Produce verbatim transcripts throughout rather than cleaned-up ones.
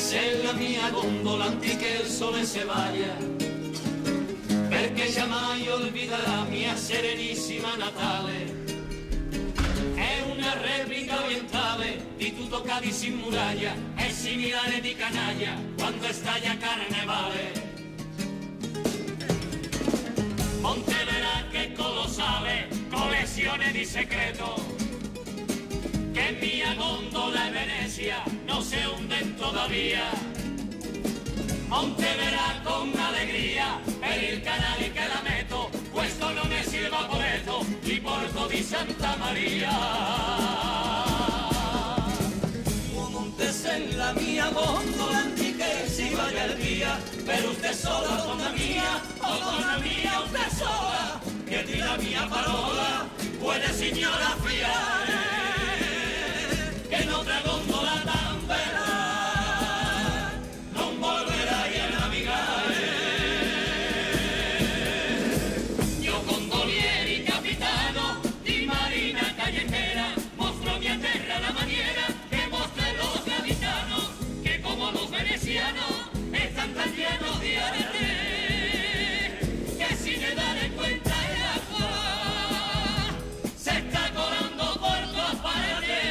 sei la mia gondola anziché il sole se vaglia, perché giammai olviderà mia serenissima Natale. È una replica orientale di tutto Cadiz in muraglia, è similare di canaglia quando staglia carnevale. Monteverà che colossale collezione di segreto, che mia gondola e Venezia no se hunden todavía. Monteverà con alegría per il canale che la metto, questo non è il vaporetto, il porto di Santa Maria. O montes en la mia gondola anziché si vaya el día, per usted sola, donna mia, oh donna mia, usted sola, che di la mia parola puede signora fiare. Que no otra gondola tan bella non volverai a navigare. Io gondolieri capitano di marina callejera, mostro mi terra la maniera que muestran los gaditanos, que como los venecianos están tan llenos de arete, que sin darle cuenta el agua se está colando por todas partes.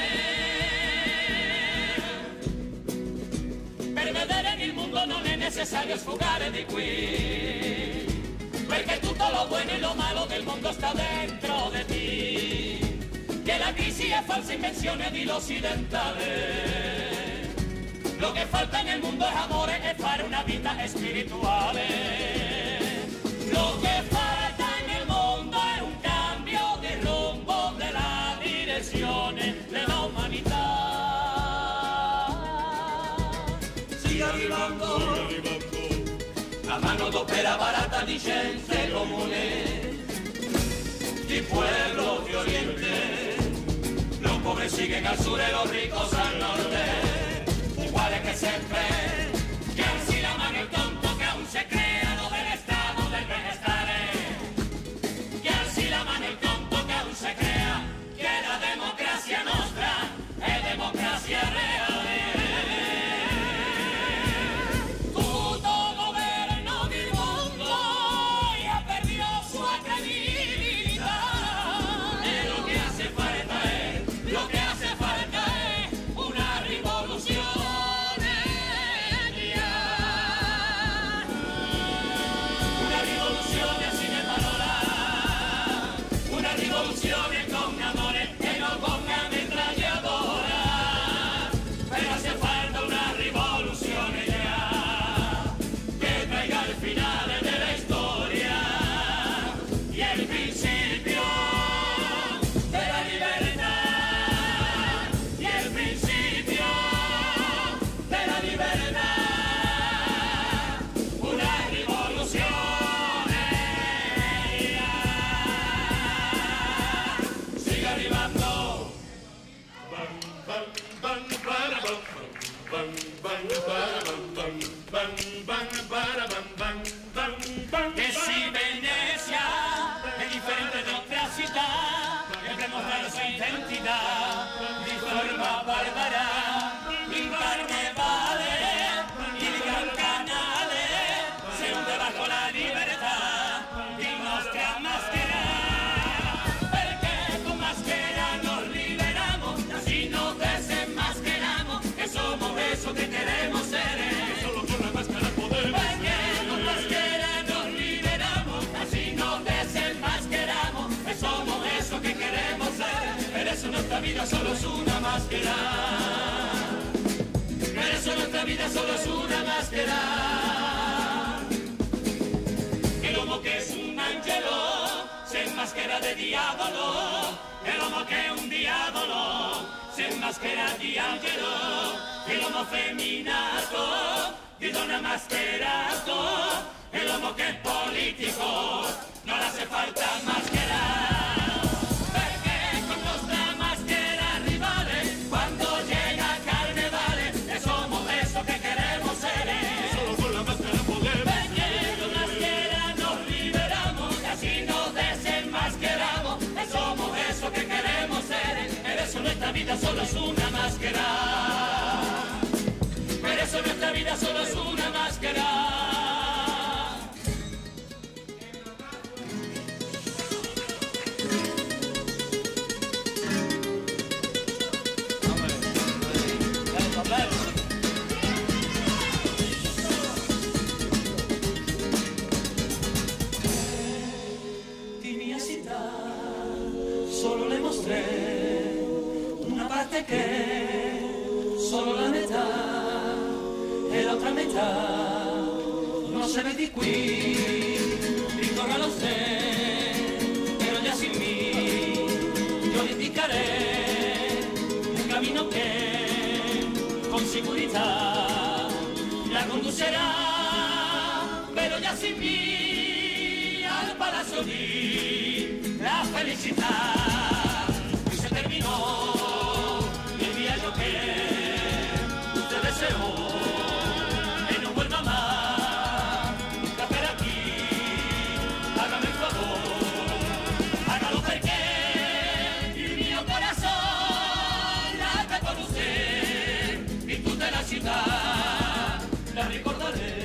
Il mondo non è necessario sfugare di qui, perché tutto lo buono e lo malo del mondo sta dentro di ti. Che la crisi è falsa invenzione di l'occidentale, lo che falta nel mondo è amore e fare una vita spirituale. Lo che falta nel mondo è un cambio di rumbo della direzione della umanità. Arrivando, la mano d'opera barata di gente comune, di pueblo de oriente, los pobres siguen al sur y los ricos al norte, iguales que siempre, que así la mano el tonto que aún se crea lo del estado del bienestar, que así la mano el tonto que aún se crea que la democracia nostra es democracia real. Que si Venecia è differente da altre città, deve mostrare la sua identità di forma barbara. Il carnevale, il gran canale, se hunde bajo la libertà di nostra maschera. Perché con maschera nos liberamos, así nos desenmascaramos, que somos eso que queremos ser. Solo con la máscara podemos. Perché con maschera nos liberamos, así nos desenmascaramos, que somos eso que queremos ser. Por eso nuestra vida solo es una máscara. Por eso nuestra vida solo es una máscara. El homo que es un angelo se enmascara de diavolo. El homo che è un diavolo se enmascara di angelo. El homo feminato di donna mascherato. El homo che è politico non le hace falta mascherare. Perché con nostra maschera rivale, quando llega carnevale, e somos eso que queremos ser. Solo con la máscara podemos. Perché con maschera nos liberamos, y así nos desenmascaramos, e somos eso que queremos ser. Por eso nuestra vida solo es una máscara. Por eso nuestra la vida solo es una máscara. Di mia città, solo le mostré una parte che solo la metà e l'altra metà non se ve di qui. Ricorra lo sé, pero ya sin mí yo le indicaré un camino que con seguridad la conducerá, pero ya sin mí al palacio di la felicidad. Y se terminó el viaje que usted deseó, que no vuelva más nunca per aquí. Hágame el favor, hágalo porque il mio corazón la te conocer y tú de la ciudad la recordaré.